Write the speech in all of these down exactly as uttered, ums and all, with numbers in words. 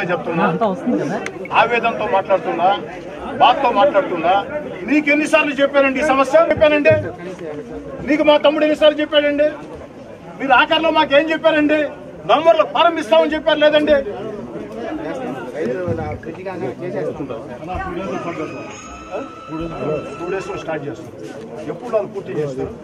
సీరియస్గా చెప్తున్నా, ఆవేదనతో మాట్లాడుతున్నా, బాధతో మాట్లాడుతున్నా. నీకు ఎన్నిసార్లు చెప్పానండి ఈ సమస్య? చెప్పానండి నీకు మా తమ్ముడు ఎన్నిసార్లు చెప్పాడండి? మీరు ఆఖరిలో మాకేం చెప్పారండి? నంబర్లు ప్రారంభిస్తామని చెప్పారు లేదండి? టూ డేస్ లో స్టార్ట్ చేస్తారు. ఎప్పుడు వాళ్ళు పూర్తి చేస్తారు?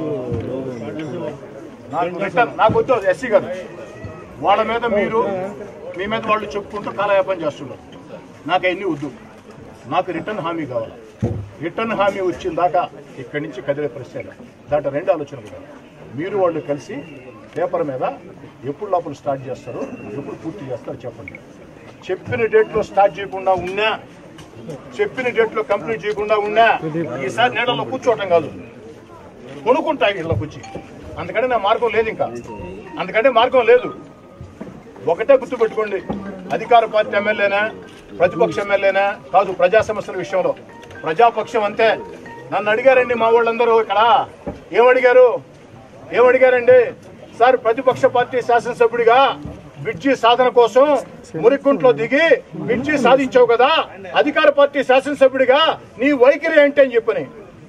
నాకు రిటర్న్ నాకు వద్దు ఎస్సీ గారు. వాళ్ళ మీద మీరు మీ మీద వాళ్ళు చెప్పుకుంటూ కాలయాపన చేస్తున్నారు. నాకు అవన్నీ వద్దు. నాకు రిటర్న్ హామీ కావాలి. రిటర్న్ హామీ వచ్చిన దాకా ఇక్కడి నుంచి కదిలే పరిస్థితి. దాంట్లో రెండు ఆలోచన కూడా మీరు వాళ్ళు కలిసి పేపర్ మీద ఎప్పుడు లోపల స్టార్ట్ చేస్తారు, ఎప్పుడు పూర్తి చేస్తారో చెప్పండి. చెప్పిన డేట్లో స్టార్ట్ చేయకుండా ఉన్నా, చెప్పిన డేట్లో కంప్లీట్ చేయకుండా ఉన్నా ఈసారి నీళ్ళలో కూర్చోవటం కాదు, కొనుక్కుంటా ఇళ్ళకి వచ్చి. అందుకంటే నా మార్గం లేదు, ఇంకా అందుకంటే మార్గం లేదు. ఒకటే గుర్తుపెట్టుకోండి, అధికార పార్టీ ఎమ్మెల్యేనా ప్రతిపక్ష ఎమ్మెల్యేనా కాదు, ప్రజా సమస్యల విషయంలో ప్రజాపక్షం అంతే. నన్ను అడిగారండి మా వాళ్ళందరూ ఇక్కడ, ఏమడిగారు ఏమడిగారండి సార్, ప్రతిపక్ష పార్టీ శాసనసభ్యుడిగా బ్రిడ్జి సాధన కోసం మురిగుంట్లో దిగి బ్రిడ్జి సాధించావు కదా, అధికార పార్టీ శాసనసభ్యుడిగా నీ వైఖరి ఏంటి అని చెప్పని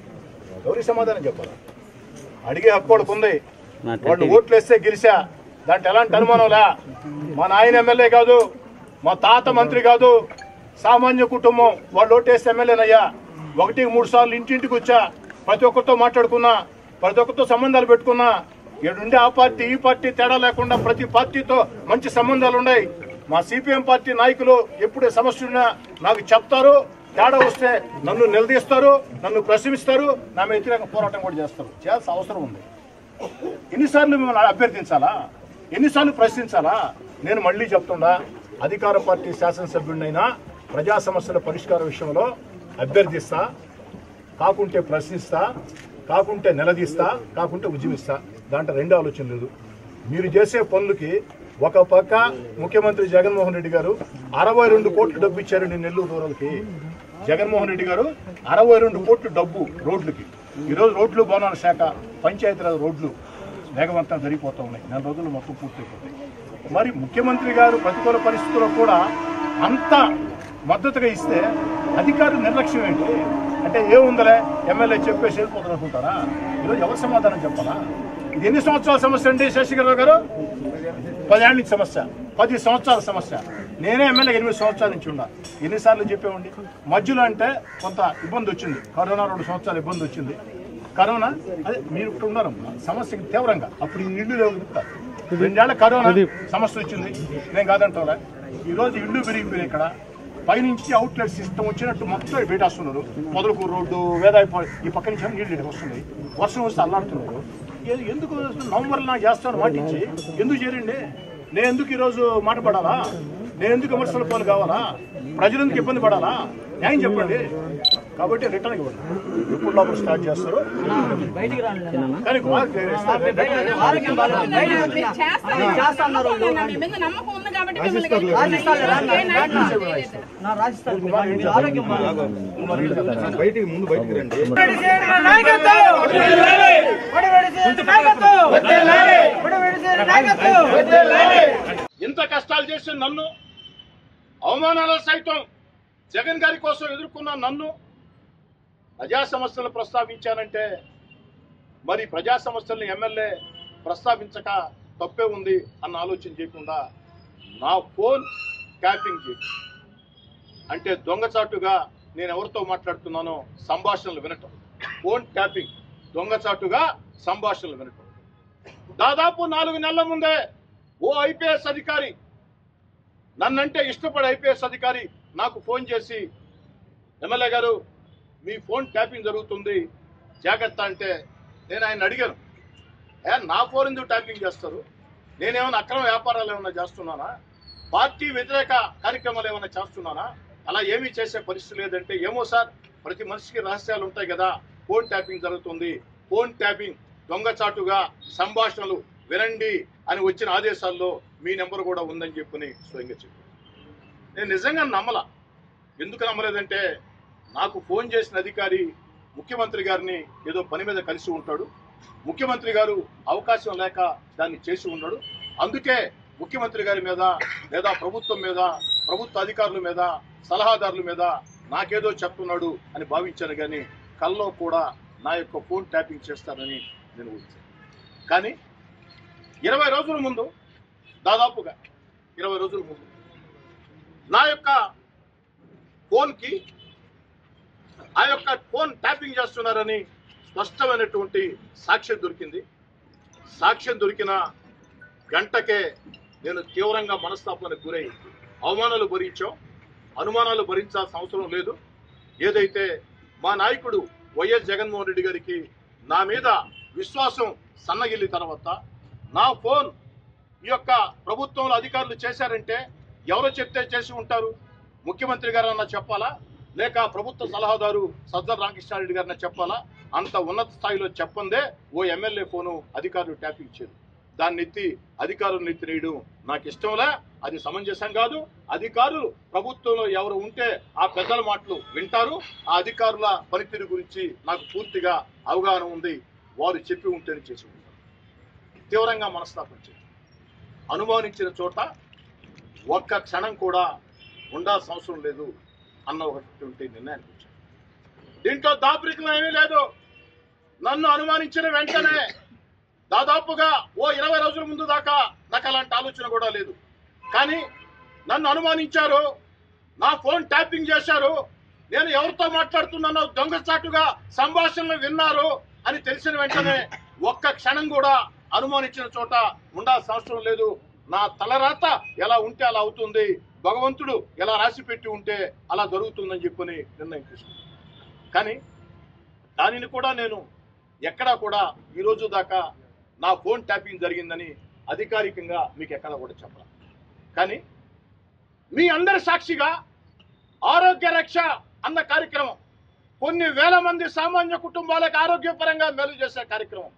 ఎవరికి సమాధానం చెప్పాలి? అడిగే హక్కు వాళ్ళకు ఉంది. వాళ్ళు ఓట్లు వేస్తే గెలిచా, దాంట్లో ఎలాంటి అనుమానంలా. మా నాయన ఎమ్మెల్యే కాదు, మా తాత మంత్రి కాదు, సామాన్య కుటుంబం. వాళ్ళు ఓటేస్తే ఎమ్మెల్యేనయ్యా. ఒకటి మూడు సార్లు ఇంటింటికి వచ్చా, ప్రతి ఒక్కరితో మాట్లాడుకున్నా, ప్రతి ఒక్కరితో సంబంధాలు పెట్టుకున్నా. ఇక్కడుండే ఆ పార్టీ ఈ పార్టీ తేడా లేకుండా ప్రతి పార్టీతో మంచి సంబంధాలు ఉన్నాయి. మా సిపిఎం పార్టీ నాయకులు ఎప్పుడు సమస్య ఉన్నా నాకు చెప్తారు. తేడా వస్తే నన్ను నిలదీస్తారు, నన్ను ప్రశ్నిస్తారు, నా మీద వ్యతిరేక పోరాటం కూడా చేస్తారు. చేయాల్సిన అవసరం ఉంది. ఎన్నిసార్లు మిమ్మల్ని అభ్యర్థించాలా, ఎన్నిసార్లు ప్రశ్నించాలా? నేను మళ్ళీ చెప్తున్నా, అధికార పార్టీ శాసనసభ్యుడినైనా ప్రజా సమస్యల పరిష్కార విషయంలో అభ్యర్థిస్తా, కాకుంటే ప్రశ్నిస్తా, కాకుంటే నిలదీస్తా, కాకుంటే ఉద్యమిస్తా. దాంట్లో రెండు ఆలోచన లేదు. మీరు చేసే పనులకి ఒక పక్క ముఖ్యమంత్రి జగన్మోహన్ రెడ్డి గారు అరవై రెండు కోట్లు డబ్బు ఇచ్చారండి నెల్లూరు రూరల్కి. జగన్మోహన్ రెడ్డి గారు అరవై రెండు కోట్లు డబ్బు రోడ్లకి. ఈరోజు రోడ్లు భవనాల శాఖ పంచాయతీరాజ్ రోడ్లు వేగవంతంగా జరిగిపోతూ ఉన్నాయి. నెల రోజులు మొత్తం పూర్తయిపోతాయి. మరి ముఖ్యమంత్రి గారు ప్రతికూల పరిస్థితుల్లో కూడా అంత మద్దతుగా ఇస్తే అధికారులు నిర్లక్ష్యం ఏంటి? అంటే ఏముందలే ఎమ్మెల్యే చెప్పేసి వెళ్ళిపోతారు అనుకుంటారా? ఈరోజు ఎవరు సమాధానం చెప్పాలా? ఇది ఎన్ని సంవత్సరాల సమస్య అండి శేషగిరిరావు గారు? పదేళ్ళ నుంచి సమస్య, పది సంవత్సరాల సమస్య. నేనే ఎమ్మెల్యే ఎనిమిది సంవత్సరాల నుంచి ఉన్నా. ఎన్నిసార్లు చెప్పేవండి? మధ్యలో అంటే కొంత ఇబ్బంది వచ్చింది, కరోనా రెండు సంవత్సరాలు ఇబ్బంది వచ్చింది. కరోనా అదే మీరు ఇక్కడ ఉన్నారు సమస్య తీవ్రంగా. అప్పుడు ఇల్లు లేవు చెప్తారు. రెండేళ్ల కరోనా సమస్య వచ్చింది, నేను కాదంటా. ఈరోజు ఇల్లు పెరిగిపోయినాయి. ఇక్కడ పైనుంచి అవుట్లెట్ సిస్టమ్ వచ్చినట్టు మొత్తం పెట్టేస్తున్నారు. మొదలకు రోడ్డు వేదాయి ఈ పక్క నుంచి నీళ్ళు ఇక్కడికి వస్తున్నాయి. వర్షం వస్తే అల్లాడుతున్నారు. ఎందుకు నవంబర్లో నాకు చేస్తాను మాట ఇచ్చి ఎందుకు చేరండి? నేను ఎందుకు ఈరోజు మాట పడాలా? నేను ఎందుకు విమర్శల పాలు కావాలా? ప్రజలు ఎందుకు ఇబ్బంది పడాలా? న్యాయం చెప్పండి. కాబట్టి రిటర్న్ ఇవ్వండి. ఎప్పుడు లోపల స్టార్ట్ చేస్తారు కానీ బయటికి ముందు బయటికి రండి. ఇంత కష్టాలు చేసి నన్ను, అవమానాలు సైతం జగన్ గారి కోసం ఎదుర్కొన్న నన్ను ప్రజా సమస్యలు ప్రస్తావించానంటే మరి ప్రజా సమస్యలను ఎమ్మెల్యే ప్రస్తావించక తప్పే ఉంది అన్న ఆలోచన చేయకుండా నా ఫోన్ ట్యాపింగ్ చేసి అంటే దొంగచాటుగా నేను ఎవరితో మాట్లాడుతున్నానో సంభాషణలు వినటం. ఫోన్ ట్యాపింగ్, దొంగచాటుగా సంభాషణలు వినటం. దాదాపు నాలుగు నెలల ముందే ఓ ఐపీఎస్ అధికారి, నన్నంటే ఇష్టపడే ఐపీఎస్ అధికారి నాకు ఫోన్ చేసి, ఎమ్మెల్యే గారు మీ ఫోన్ ట్యాపింగ్ జరుగుతుంది జాగ్రత్త అంటే, నేను ఆయన అడిగాను, ఏ నా ఫోన్ ఎందుకు ట్యాపింగ్ చేస్తారు? నేనేమైనా అక్రమ వ్యాపారాలు ఏమైనా చేస్తున్నానా? పార్టీ వ్యతిరేక కార్యక్రమాలు ఏమైనా చేస్తున్నానా? అలా ఏమీ చేసే పరిస్థితి లేదంటే, ఏమో సార్ ప్రతి మనిషికి రహస్యాలు ఉంటాయి కదా, ఫోన్ ట్యాపింగ్ జరుగుతుంది, ఫోన్ ట్యాపింగ్ దొంగచాటుగా సంభాషణలు వినండి అని వచ్చిన ఆదేశాల్లో మీ నెంబర్ కూడా ఉందని చెప్పుని స్వయంగా చెప్పాను. నేను నిజంగా నమ్మలా. ఎందుకు నమ్మలేదంటే, నాకు ఫోన్ చేసిన అధికారి ముఖ్యమంత్రి గారిని ఏదో పని మీద కలిసి ఉంటాడు, ముఖ్యమంత్రి గారు అవకాశం లేక దాన్ని చేసి ఉన్నాడు, అందుకే ముఖ్యమంత్రి గారి మీద లేదా ప్రభుత్వం మీద ప్రభుత్వ అధికారుల మీద సలహాదారుల మీద నాకేదో చెప్తున్నాడు అని భావించాను, కానీ కల్లో కూడా నా యొక్క ఫోన్ ట్యాపింగ్ చేస్తానని నేను ఊహించాను. కానీ ఇరవై రోజుల ముందు, దాదాపుగా ఇరవై రోజుల ముందు నా యొక్క ఫోన్కి ఆ యొక్క ఫోన్ ట్యాపింగ్ చేస్తున్నారని స్పష్టమైనటువంటి సాక్ష్యం దొరికింది. సాక్ష్యం దొరికిన గంటకే నేను తీవ్రంగా మనస్తాపానికి గురై అవమానాలు భరించాం. అనుమానాలు భరించాల్సిన అవసరం లేదు. ఏదైతే మా నాయకుడు వైఎస్ జగన్మోహన్ రెడ్డి గారికి నా మీద విశ్వాసం సన్నగిల్లి తర్వాత నా ఫోన్ ఈ యొక్క ప్రభుత్వంలో అధికారులు చేశారంటే ఎవరో చెప్తే చేసి ఉంటారు? ముఖ్యమంత్రి గారు అన్న చెప్పాలా, లేక ప్రభుత్వ సలహాదారు సజ్జల రామకృష్ణారెడ్డి గారిన చెప్పాలా? అంత ఉన్నత స్థాయిలో చెప్పందే ఓ ఎమ్మెల్యే ఫోను అధికారులు ట్యాపింగ్ ఇచ్చారు. దాన్ని ఎత్తి అధికారులను ఎత్తినేయడం నాకు ఇష్టంలే, అది సమంజసం కాదు. అధికారులు ప్రభుత్వంలో ఎవరు ఉంటే ఆ పెద్దల మాటలు వింటారు. ఆ అధికారుల పనితీరు గురించి నాకు పూర్తిగా అవగాహన ఉంది. వారు చెప్పి ఉంటేనే చేసి ఉంటారు. తీవ్రంగా మనస్తాపం చేసి అనుమానించిన చోట ఒక్క క్షణం కూడా ఉండాల్సిన అవసరం లేదు అన్న ఒకటి నిర్ణయానికి వచ్చాను. దీంట్లో దాపరికం ఏమీ లేదు. నన్ను అనుమానించిన వెంటనే దాదాపుగా ఓ ఇరవై రోజుల ముందు దాకా నాకు అలాంటి ఆలోచన కూడా లేదు. కానీ నన్ను అనుమానించారు, నా ఫోన్ ట్యాపింగ్ చేశారు, నేను ఎవరితో మాట్లాడుతున్నానో దొంగచాటుగా సంభాషణలు విన్నారు అని తెలిసిన వెంటనే ఒక్క క్షణం కూడా అనుమానించిన చోట ఉండాల్సిన అవసరం లేదు. నా తలరాత ఎలా ఉంటే అలా అవుతుంది, భగవంతుడు ఎలా రాసి పెట్టి ఉంటే అలా జరుగుతుందని చెప్పని నిర్ణయం తీసుకున్నాను. కానీ దానిని కూడా నేను ఎక్కడా కూడా ఈరోజు దాకా నా ఫోన్ ట్యాపింగ్ జరిగిందని అధికారికంగా మీకు ఎక్కడా కూడా చెప్పాలి. కానీ మీ అందరి సాక్షిగా ఆరోగ్య రక్ష అన్న కార్యక్రమం, కొన్ని వేల మంది సామాన్య కుటుంబాలకు ఆరోగ్యపరంగా మేలు చేసే కార్యక్రమం,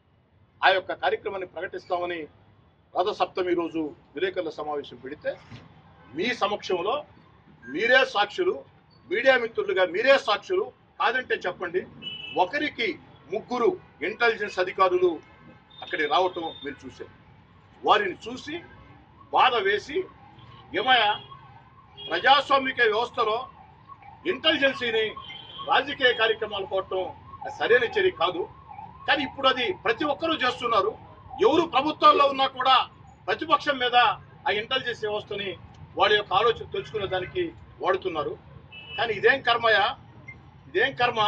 ఆ యొక్క కార్యక్రమాన్ని ప్రకటిస్తామని రథసప్తమి రోజు విలేకరుల సమావేశం పెడితే మీ సమక్షంలో మీరే సాక్షులు, మీడియా మిత్రులుగా మీరే సాక్షులు. కాదంటే చెప్పండి, ఒకరికి ముగ్గురు ఇంటెలిజెన్స్ అధికారులు అక్కడికి రావటం మీరు చూశారు. వారిని చూసి బాధ వేసి, ఏమయ్య ప్రజాస్వామిక వ్యవస్థలో ఇంటెలిజెన్సీని రాజకీయ కార్యక్రమాలు కోవటం సరైన చర్య కాదు. కానీ ఇప్పుడు అది ప్రతి ఒక్కరూ చేస్తున్నారు. ఎవరు ప్రభుత్వాల్లో ఉన్నా కూడా ప్రతిపక్షం మీద ఆ ఇంటెలిజెన్స్ వ్యవస్థని వాడి యొక్క ఆలోచన తెలుసుకునే దానికి వాడుతున్నారు. కానీ ఇదేం కర్మయా, ఇదేం కర్మ?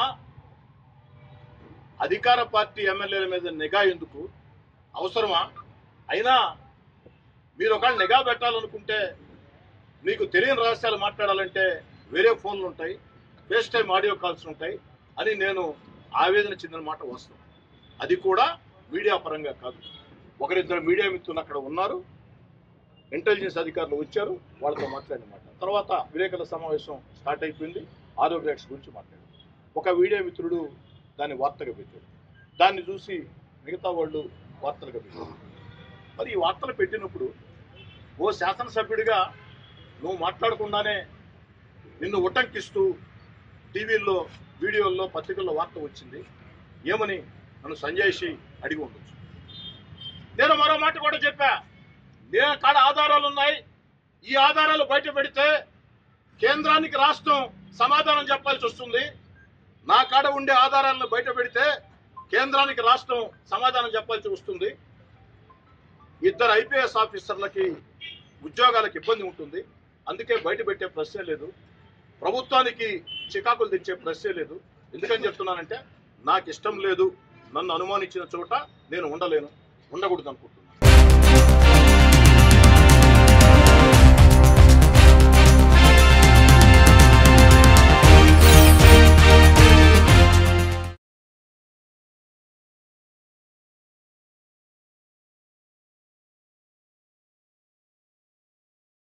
అధికార పార్టీ ఎమ్మెల్యేల మీద నిఘా ఎందుకు అవసరమా? అయినా మీరు ఒకవేళ నిఘా పెట్టాలనుకుంటే, మీకు తెలియని రహస్యాలు మాట్లాడాలంటే వేరే ఫోన్లు ఉంటాయి, ఫేస్ టైం ఆడియో కాల్స్ ఉంటాయి అని నేను ఆవేదన చెందిన మాట వాస్తవం. అది కూడా మీడియా పరంగా కాదు. ఒకరిద్దరు మీడియా మిత్రులు అక్కడ ఉన్నారు, ఇంటెలిజెన్స్ అధికారులు వచ్చారు, వాళ్ళతో మాట్లాడిన మాట. తర్వాత విలేకరుల సమావేశం స్టార్ట్ అయిపోయింది. ఆరోగ్య రక్ష గురించి మాట్లాడారు. ఒక మీడియా మిత్రుడు దాన్ని వార్తగా పెట్టాడు. దాన్ని చూసి మిగతా వాళ్ళు వార్తలుగా పెట్టారు. మరి ఈ వార్తలు పెట్టినప్పుడు ఓ శాసనసభ్యుడిగా నువ్వు మాట్లాడకుండానే నిన్ను ఉటంకిస్తూ టీవీల్లో, వీడియోల్లో, పత్రికల్లో వార్త వచ్చింది. ఏమని నన్ను సంజయ్షి అడిగి ఉండొచ్చు. నేను మరో మాట కూడా చెప్పా, నేను కాడ ఆధారాలు ఉన్నాయి, ఈ ఆధారాలు బయట పెడితే కేంద్రానికి రాష్ట్రం సమాధానం చెప్పాల్సి వస్తుంది. నా కాడ ఉండే ఆధారాలను బయట పెడితే కేంద్రానికి రాష్ట్రం సమాధానం చెప్పాల్సి వస్తుంది. ఇద్దరు ఐపీఎస్ ఆఫీసర్లకి ఉద్యోగాలకు ఇబ్బంది ఉంటుంది. అందుకే బయట పెట్టే ప్రశ్నే లేదు, ప్రభుత్వానికి చికాకులు తెచ్చే ప్రశ్నే లేదు. ఎందుకని చెప్తున్నానంటే, నాకు ఇష్టం లేదు, నన్ను అనుమానించిన చోట నేను ఉండలేను, ఉండకూడదు అనుకుంటున్నాను.